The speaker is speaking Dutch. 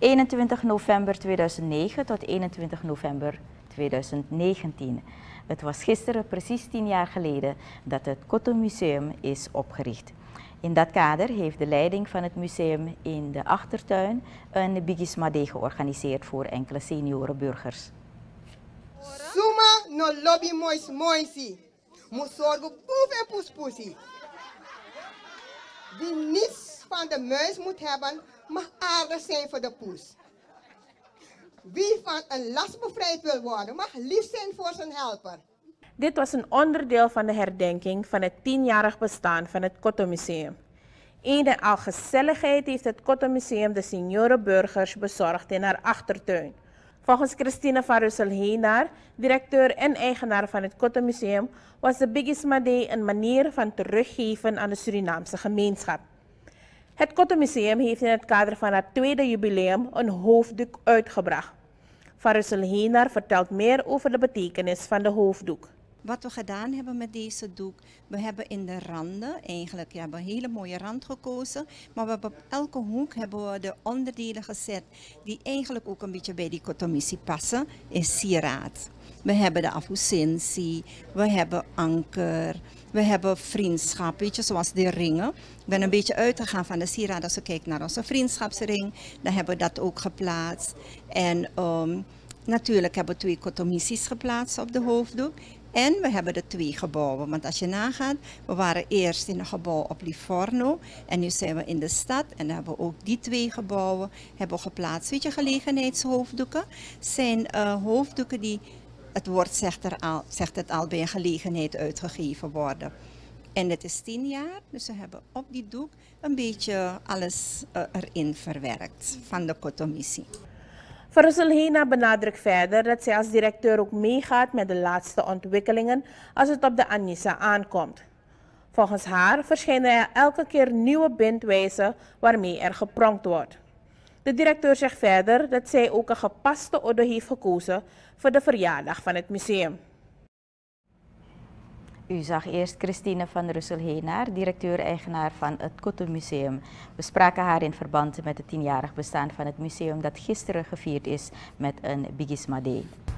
21 november 2009 tot 21 november 2019. Het was gisteren precies 10 jaar geleden dat het Cotton Museum is opgericht. In dat kader heeft de leiding van het museum in de achtertuin een bigismade georganiseerd voor enkele seniorenburgers. Suma no lobby moisi. Moet zorgen poef en poespoesie. Wie niets van de muis moet hebben, mag aardig zijn voor de poes. Wie van een last bevrijd wil worden, mag lief zijn voor zijn helper. Dit was een onderdeel van de herdenking van het 10-jarig bestaan van het Cotton Museum. Een en al gezelligheid heeft het Cotton Museum de seniorenburgers bezorgd in haar achtertuin. Volgens Christine van Russel-Heenaar, directeur en eigenaar van het Cotton Museum, was de bigismade een manier van teruggeven aan de Surinaamse gemeenschap. Het Cotton Museum heeft in het kader van haar tweede jubileum een hoofddoek uitgebracht. Van Russel-Heenaar vertelt meer over de betekenis van de hoofddoek. Wat we gedaan hebben met deze doek, we hebben in de randen, eigenlijk we hebben een hele mooie rand gekozen, maar we hebben op elke hoek hebben we de onderdelen gezet die eigenlijk ook een beetje bij die cotomissie passen, in sieraad. We hebben de afhusentie, we hebben anker, we hebben vriendschap, weet je, zoals de ringen. Ik ben een beetje uitgegaan van de sieraad. Als we kijken naar onze vriendschapsring, dan hebben we dat ook geplaatst. En natuurlijk hebben we 2 cotomissies geplaatst op de hoofddoek. En we hebben de 2 gebouwen, want als je nagaat, we waren eerst in een gebouw op Livorno en nu zijn we in de stad en dan hebben we ook die 2 gebouwen hebben we geplaatst. Weet je, gelegenheidshoofddoeken zijn hoofddoeken die, het woord zegt het al, bij een gelegenheid uitgegeven worden. En het is 10 jaar, dus we hebben op die doek een beetje alles erin verwerkt van de cotomissie. Van Russel-Heenaar benadrukt verder dat zij als directeur ook meegaat met de laatste ontwikkelingen als het op de Anissa aankomt. Volgens haar verschijnen er elke keer nieuwe bindwijzen waarmee er gepronkt wordt. De directeur zegt verder dat zij ook een gepaste orde heeft gekozen voor de verjaardag van het museum. U zag eerst Christine van Russel-Heenaar, directeur-eigenaar van het Cotton Museum. We spraken haar in verband met het 10-jarig bestaan van het museum dat gisteren gevierd is met een bigismade.